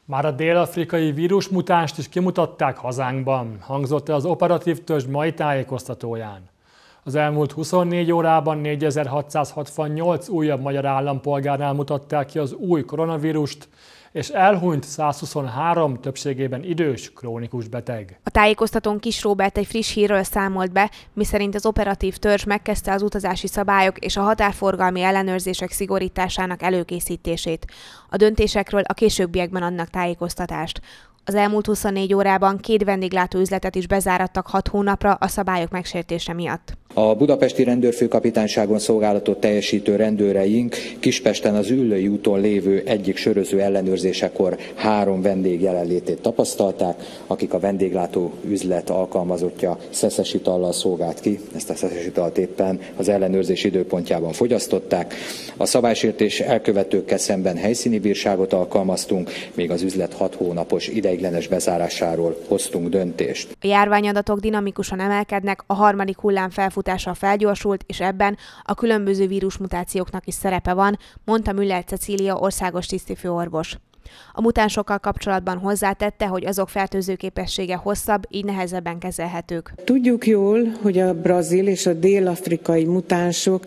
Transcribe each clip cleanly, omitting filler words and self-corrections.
Már a dél-afrikai vírusmutást is kimutatták hazánkban, hangzott el az operatív törzs mai tájékoztatóján. Az elmúlt 24 órában 4668 újabb magyar állampolgárnál mutatták ki az új koronavírust, és elhunyt 123, többségében idős, krónikus beteg. A tájékoztatón Kis Róbert egy friss hírről számolt be, miszerint az operatív törzs megkezdte az utazási szabályok és a határforgalmi ellenőrzések szigorításának előkészítését. A döntésekről a későbbiekben adnak tájékoztatást. Az elmúlt 24 órában 2 vendéglátóüzletet is bezárattak 6 hónapra a szabályok megsértése miatt. A budapesti rendőrfőkapitányságon szolgálatot teljesítő rendőreink Kispesten az Üllői úton lévő egyik söröző ellenőrzésekor 3 vendég jelenlétét tapasztalták, akik a vendéglátó üzlet alkalmazottja szeszes itallal szolgált ki. Ezt a szeszes italt éppen az ellenőrzés időpontjában fogyasztották. A szabálysértés elkövetőkkel szemben helyszíni bírságot alkalmaztunk, még az üzlet 6 hónapos ideiglenes bezárásáról hoztunk döntést. A járványadatok dinamikusan emelkednek, a harmadik hullám felfutása felgyorsult, és ebben a különböző vírusmutációknak is szerepe van, mondta Müller Cecília országos tisztifőorvos. A mutánsokkal kapcsolatban hozzátette, hogy azok fertőzőképessége hosszabb, így nehezebben kezelhetők. Tudjuk jól, hogy a brazil és a dél-afrikai mutánsok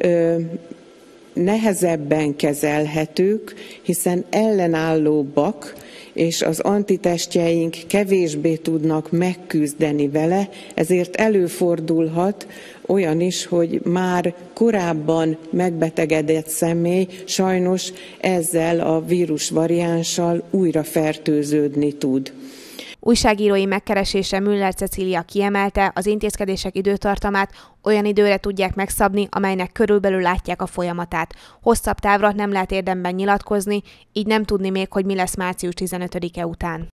nehezebben kezelhetők, hiszen ellenállóbbak, és az antitestjeink kevésbé tudnak megküzdeni vele, ezért előfordulhat olyan is, hogy már korábban megbetegedett személy sajnos ezzel a vírusvariánssal újra fertőződni tud. Újságírói megkeresése Müller Cecília kiemelte, az intézkedések időtartamát olyan időre tudják megszabni, amelynek körülbelül látják a folyamatát. Hosszabb távra nem lehet érdemben nyilatkozni, így nem tudni még, hogy mi lesz március 15-e után.